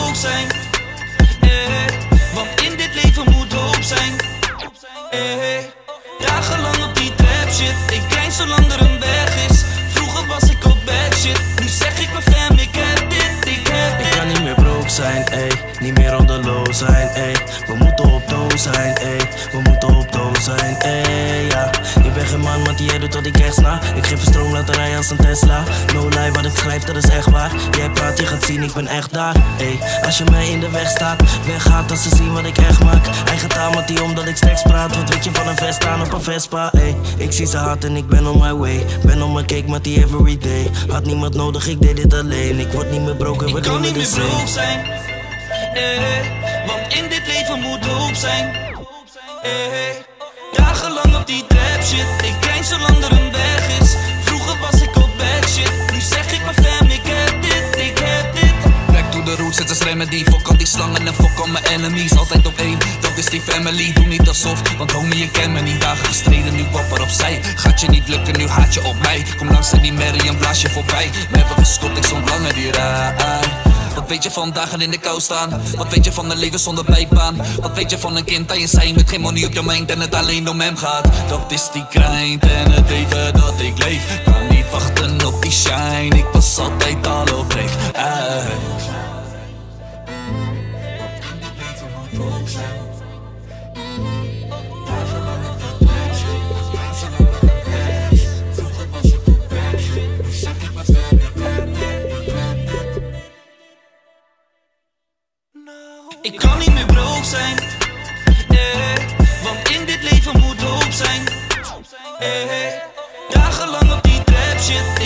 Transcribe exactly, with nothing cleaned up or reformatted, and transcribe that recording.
broke zijn, eh, want in dit leven moet hoop zijn, eh. Dagenlang op die trap shit, ik grind zolang er een weg is. Vroeger was ik op bad shit, nu zeg ik mijn fam, ik heb dit, ik heb dit. Ik kan niet meer broke zijn, ey, niet meer on the low zijn, ey. We moeten op doos zijn, ey, we moeten op doos zijn, ey, ja. Je bent geen man, want jij doet wat ik echt na. Ik geef een stroom laten rijden als een Tesla. No lie, wat ik schrijf, dat is echt waar. Jij praat, je gaat zien, ik ben echt daar, ey. Als je mij in de weg staat, weggaat als ze zien wat ik echt maak. Eigen taal met die omdat ik slechts praat. Wat weet je van een vest staan op een Vespa, ey. Ik zie ze hard en ik ben on my way. Ben on my cake met die everyday. Had niemand nodig, ik deed dit alleen. Ik word niet meer broken, ik kan niet meer broke zijn, eh, want in dit leven moet hoop zijn, eh. Dagenlang op die trap shit, ik grind zolang er een weg is. Vroeger was ik op bad shit, nu zeg ik mijn fam, ik heb dit, ik heb dit. Back to the roots, het is remedy. Fok al die slangen en fok al mijn enemies. Altijd op één, dat is die family. Doe niet alsof, want homie je kent me niet. Dagen gestreden, nu wapper opzij. Gaat je niet lukken, nu haat je op mij. Kom langs en die Mary en blaas je voorbij. Never gescopt, ik stond langer die rij. Wat weet je van dagen in de kou staan? Wat weet je van een leven zonder bijbaan? Wat weet je van een kind aan je zijn met geen money op je mind en het alleen om hem gaat? Dat is die grind en het leven dat ik leef. Kan niet wachten op die shine, ik was altijd al op dreef. Ik kan niet meer broke zijn, eh, want in dit leven moet hoop zijn, eh. Dagenlang op die trap shit,